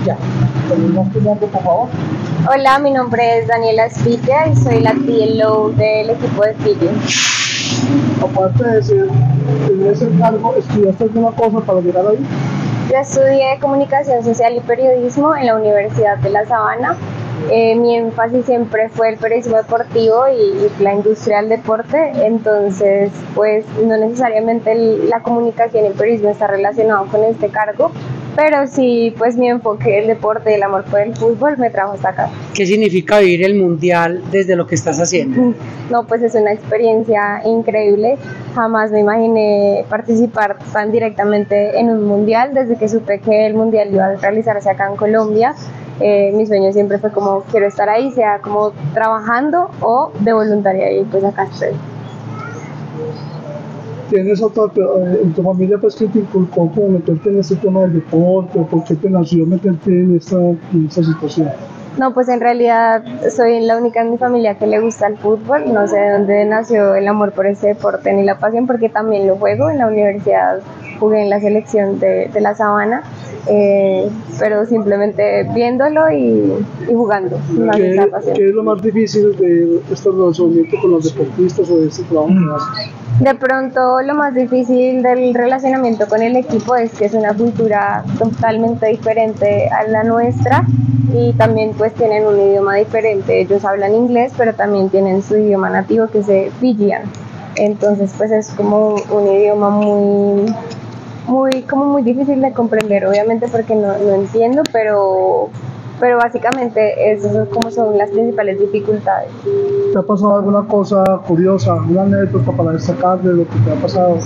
Ya. ¿Tenemos tu nombre, por favor? Hola, mi nombre es Daniela Spitia y soy la TLO del equipo de Fiji. Aparte de ser, tener ese cargo, ¿estudiaste alguna cosa para llegar ahí? Yo estudié Comunicación Social y Periodismo en la Universidad de La Sabana. Mi énfasis siempre fue el periodismo deportivo y la industria del deporte, entonces pues no necesariamente la comunicación y el periodismo está relacionado con este cargo, pero sí pues mi enfoque, el deporte y el amor por el fútbol me trajo hasta acá. ¿Qué significa vivir el mundial desde lo que estás haciendo? No, pues es una experiencia increíble. Jamás me imaginé participar tan directamente en un mundial. Desde que supe que el mundial iba a realizarse acá en Colombia, mi sueño siempre fue como quiero estar ahí, sea como trabajando o de voluntaria, y pues acá estoy. ¿Tienes otra, en tu familia pues que te inculcó como meterte en este tema del deporte, o por qué te nació meterte en esta situación? No, pues en realidad soy la única en mi familia que le gusta el fútbol. No sé de dónde nació el amor por este deporte ni la pasión, porque también lo juego. En la universidad jugué en la selección de La Sabana, pero simplemente viéndolo y jugando. ¿Qué es lo más difícil de este relacionamiento con los deportistas o de este trabajo que haces? De pronto lo más difícil del relacionamiento con el equipo es que es una cultura totalmente diferente a la nuestra y también pues tienen un idioma diferente. Ellos hablan inglés, pero también tienen su idioma nativo, que es Fijian. Entonces pues es como un idioma muy difícil de comprender, obviamente porque no entiendo, pero básicamente esas como son las principales dificultades. ¿Te ha pasado alguna cosa curiosa, alguna anécdota para destacar de lo que te ha pasado?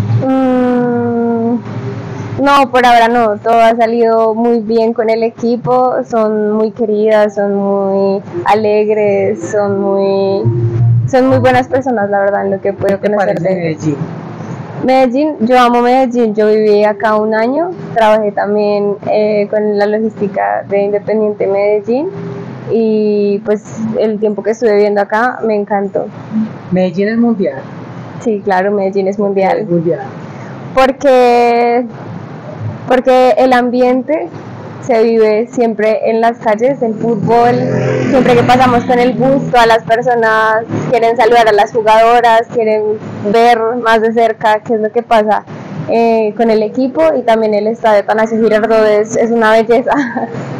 No, por ahora no, todo ha salido muy bien con el equipo, son muy queridas, son muy alegres, son muy buenas personas, la verdad, en lo que puedo conocer de Medellín. Medellín, yo amo Medellín, yo viví acá un año, trabajé también con la logística de Independiente Medellín y pues el tiempo que estuve viviendo acá me encantó. Medellín es mundial. Sí, claro, Medellín es mundial. Es mundial. Porque el ambiente se vive siempre en las calles, el fútbol, siempre que pasamos con el bus, todas las personas quieren saludar a las jugadoras, quieren ver más de cerca qué es lo que pasa con el equipo, y también el estadio Atanasio Girardot es una belleza.